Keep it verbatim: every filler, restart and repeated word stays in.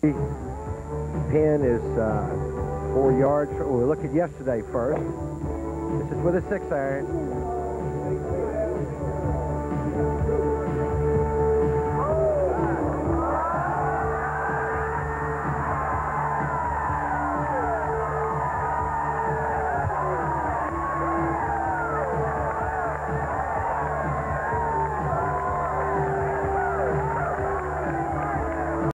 Pin is uh, four yards. Oh, we'll look at yesterday first. This is with a six iron.